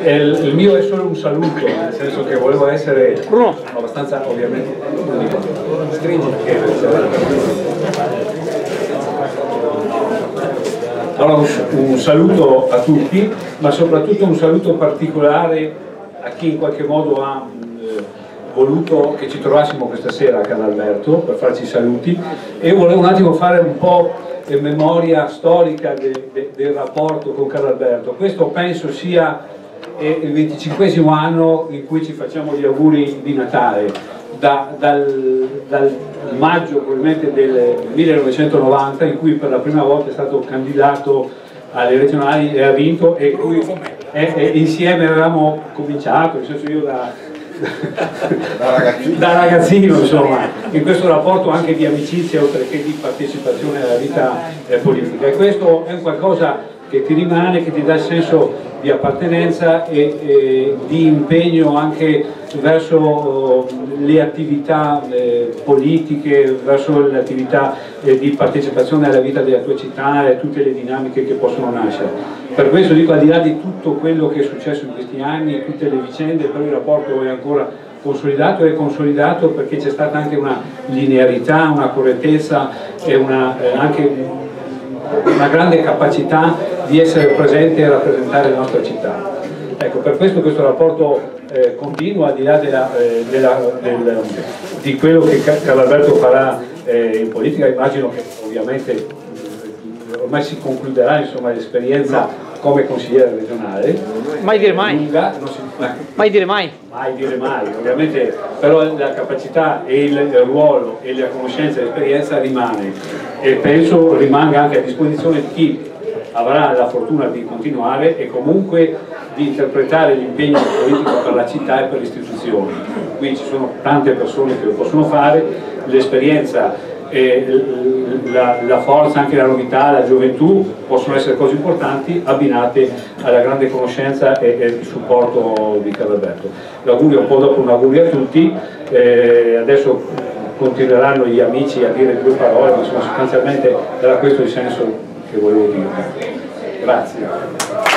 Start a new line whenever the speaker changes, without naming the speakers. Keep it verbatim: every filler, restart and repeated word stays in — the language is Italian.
il, il mio è solo un saluto, nel senso che volevo essere abbastanza, ovviamente, allora un, un saluto a tutti, ma soprattutto un saluto particolare a chi in qualche modo ha eh, voluto che ci trovassimo questa sera a Carlalberto per farci i saluti, e volevo un attimo fare un po' di memoria storica de, de, del rapporto con Carlalberto. Questo penso sia eh, il venticinquesimo anno in cui ci facciamo gli auguri di Natale. Da, dal, dal maggio probabilmente del millenovecentonovanta, in cui per la prima volta è stato candidato alle regionali e ha vinto, e, cui, e, e insieme avevamo cominciato, nel senso io da, da, ragazzino. da ragazzino insomma, in questo rapporto anche di amicizia oltre che di partecipazione alla vita eh, politica, e questo è un qualcosa che ti rimane, che ti dà il senso di appartenenza e, e di impegno anche verso le attività eh, politiche, verso le attività eh, di partecipazione alla vita della tua città e tutte le dinamiche che possono nascere. Per questo dico, al di là di tutto quello che è successo in questi anni, tutte le vicende, però il rapporto è ancora consolidato, e consolidato perché c'è stata anche una linearità, una correttezza e una, eh, anche una grande capacità di essere presente e rappresentare la nostra città. Ecco, per questo questo rapporto eh, continua, al di là della, eh, della, del, di quello che Carlalberto farà eh, in politica. Immagino che ovviamente eh, ormai si concluderà l'esperienza come consigliere regionale.
Mai dire mai.
Lunga, non si, eh,
mai dire mai.
Mai dire mai, ovviamente, però la capacità e il, il ruolo e la conoscenza e l'esperienza rimane, e penso rimanga anche a disposizione di chi avrà la fortuna di continuare e comunque di interpretare l'impegno politico per la città e per le istituzioni. Qui ci sono tante persone che lo possono fare, l'esperienza, la, la forza, anche la novità, la gioventù possono essere cose importanti abbinate alla grande conoscenza e, e il supporto di Carlalberto. L'augurio, un po' dopo un augurio a tutti, eh, adesso continueranno gli amici a dire due parole, ma insomma sostanzialmente era questo il senso che volevo dire. Grazie.